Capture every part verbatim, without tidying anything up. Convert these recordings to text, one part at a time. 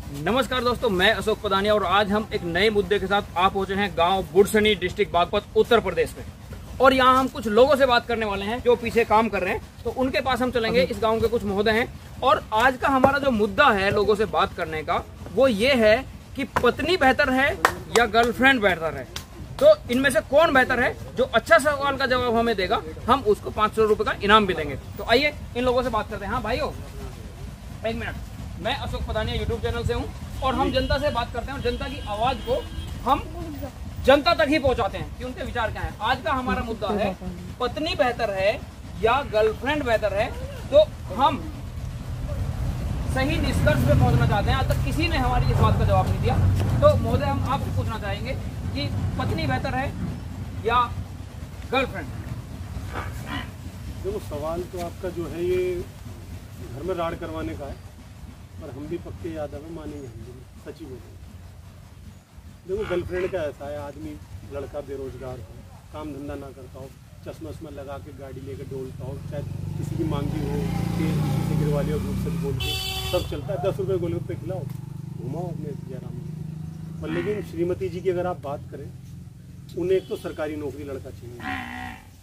नमस्कार दोस्तों, मैं अशोक पदानिया और आज हम एक नए मुद्दे के साथ आ पहुंचे हैं गांव बुड़सनी, डिस्ट्रिक्ट बागपत, उत्तर प्रदेश में। और यहां हम कुछ लोगों से बात करने वाले हैं जो पीछे काम कर रहे हैं, तो उनके पास हम चलेंगे। इस गांव के कुछ महोदय हैं और आज का हमारा जो मुद्दा है लोगों से बात करने का वो ये है कि पत्नी बेहतर है या गर्लफ्रेंड बेहतर है। तो इनमें से कौन बेहतर है? जो अच्छा सवाल का जवाब हमें देगा हम उसको पाँच सौ रुपये का इनाम भी देंगे। तो आइए इन लोगों से बात करते हैं। हाँ भाइयों, एक मिनट, मैं अशोक पदानिया यूट्यूब चैनल से हूँ और हम जनता से बात करते हैं और जनता की आवाज को हम जनता तक ही पहुंचाते हैं कि उनके विचार क्या है। आज का हमारा मुद्दा है पत्नी बेहतर है या गर्लफ्रेंड बेहतर है। तो हम सही निष्कर्ष पे पहुंचना चाहते हैं। आज तक किसी ने हमारी इस बात का जवाब नहीं दिया। तो महोदय, हम आपसे पूछना चाहेंगे कि पत्नी बेहतर है या गर्लफ्रेंड? देखो, सवाल तो आपका जो है ये घर में राड़ करवाने का है, और हम भी पक्के यादव है, मानेंगे हम भी, सच ही बोलेंगे। देखो, गर्लफ्रेंड का ऐसा है, आदमी लड़का बेरोजगार हो, काम धंधा ना करता हो, चश्मा वश्मा लगा के गाड़ी लेकर डोलता हो, चाहे किसी की मांगी हो, तेल किसी से गिरवा लिया, ग्रुप से बोल के सब चलता है। दस रुपये गोलगप्पे खिलाओ, घुमाओ अपने आराम में। पर लेकिन श्रीमती जी की अगर आप बात करें, उन्हें एक तो सरकारी नौकरी लड़का चाहिए।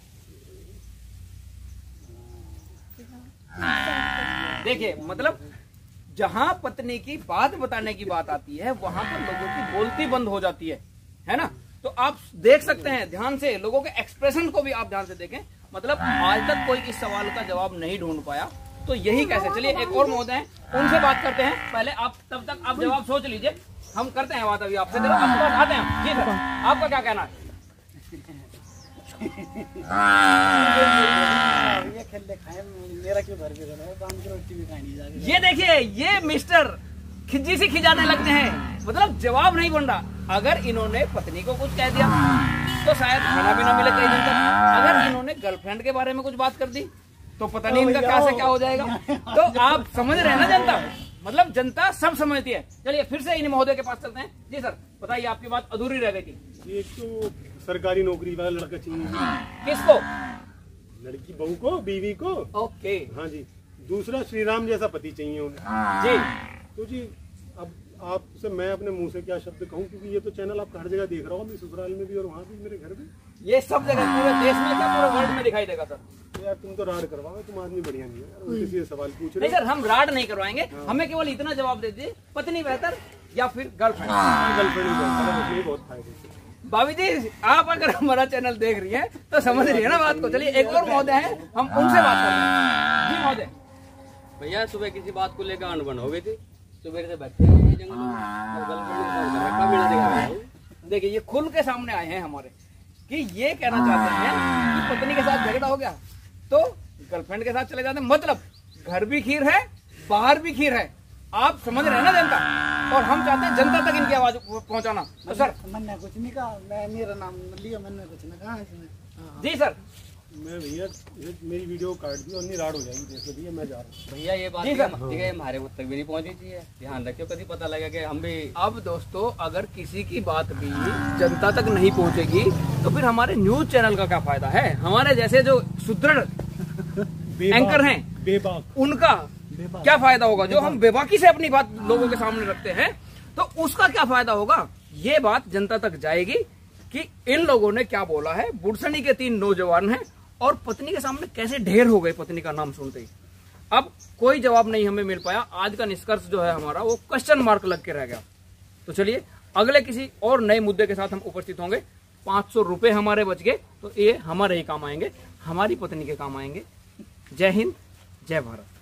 देखिए, मतलब जहां पत्नी की बात बताने की बात आती है वहां पर लोगों की बोलती बंद हो जाती है, है ना। तो आप देख सकते हैं ध्यान से, लोगों के एक्सप्रेशन को भी आप ध्यान से देखें। मतलब आज तक कोई इस सवाल का जवाब नहीं ढूंढ पाया, तो यही कैसे। चलिए एक और महोदय हैं, उनसे बात करते हैं। पहले आप तब तक आप जवाब सोच लीजिए, हम करते हैं बात अभी आपसे। आपके पास आते हैं जी सर, आपका क्या कहना है? मेरा क्यों घर पे रोटी भी खानी। ये देखिए, ये मिस्टर खिज्जी से खिजाने लगते हैं, मतलब जवाब नहीं बन रहा। अगर इन्होंने पत्नी को कुछ कह दिया तो शायद खाना भी ना मिले कई दिन तक। अगर इन्होंने गर्लफ्रेंड के बारे में कुछ बात कर दी तो पता नहीं इनका क्या से क्या हो जाएगा। तो आप समझ रहे हैं ना जनता, मतलब जनता सब समझती है। चलिए फिर से इन महोदय के पास चलते हैं। जी सर, बताइए, आपकी बात अधूरी रह गई थी। एक तो सरकारी नौकरी वाला लड़का चाहिए। किसको? लड़की बहू को, बीवी को। ओके, हाँ जी। दूसरा, श्री राम जैसा पति चाहिए उन्हें जी। तो जी, अब आपसे मैं अपने मुंह से क्या शब्द कहूँ, क्योंकि ये तो चैनल आप हर जगह देख रहा हूँ, मैं ससुराल में भी और वहाँ भी, मेरे घर में, ये सब जगह पूरे देश में क्या पूरे वर्ल्ड में दिखाई देगा सर। तो यार तुम तो राड करवाओ, तुम आदमी बढ़िया नहीं है, उनसे सीधे सवाल पूछ रहे। नहीं सर, हम राड नहीं करवाएंगे। हाँ। हमें केवल इतना जवाब दे दीजिए, पत्नी बेहतर या फिर गर्लफ्रेंड? गर्लफ्रेंड ही बहुत फायदे। भाभी जी, आप अगर हमारा चैनल देख रही हैं तो समझ रही है ना बात को। चलिए एक और महोदय हैं, हम उनसे बात करते हैं। जी महोदय। भैया, सुबह किसी बात को लेकर अनबन हो गई थी, सुबह से बैठे हुए जंगल में। देखिए, ये खुल के सामने आए हैं हमारे कि ये कहना चाहते हैं कि पत्नी के साथ झगड़ा हो गया तो गर्लफ्रेंड के साथ चले जाते हैं। मतलब घर भी खीर है, बाहर भी खीर है। आप समझ रहे हैं ना जनता, और हम चाहते हैं जनता तक इनकी आवाज पहुंचाना। तो सर, मैंने कुछ नहीं कहा, मैं मेरा नाम लिया, मैंने कुछ नहीं कहा इसमें। जी सर। मैं भैया, मेरी वीडियो काट दी और नहीं राड हो जाएगी, देखो भैया मैं जा रहा हूँ। भैया ये बात हमारे तक भी नहीं पहुंची चाहिए, ध्यान रखियो, कभी पता लगा कि हम भी। अब दोस्तों, अगर किसी की बात भी जनता तक नहीं पहुंचेगी तो फिर हमारे न्यूज चैनल का क्या फायदा है? हमारे जैसे जो सुदृढ़ एंकर हैं, बेबाक, उनका क्या फायदा होगा? जो हम बेबाकी से अपनी बात लोगों के सामने रखते हैं, तो उसका क्या फायदा होगा? ये बात जनता तक जाएगी कि इन लोगों ने क्या बोला है। बुड़सनी के तीन नौजवान हैं और पत्नी के सामने कैसे ढेर हो गए पत्नी का नाम सुनते ही। अब कोई जवाब नहीं हमें मिल पाया। आज का निष्कर्ष जो है हमारा वो क्वेश्चन मार्क लग के रह गया। तो चलिए अगले किसी और नए मुद्दे के साथ हम उपस्थित होंगे। पांच सौ रुपए हमारे बच गए तो ये हमारे ही काम आएंगे, हमारी पत्नी के काम आएंगे। जय हिंद, जय भारत।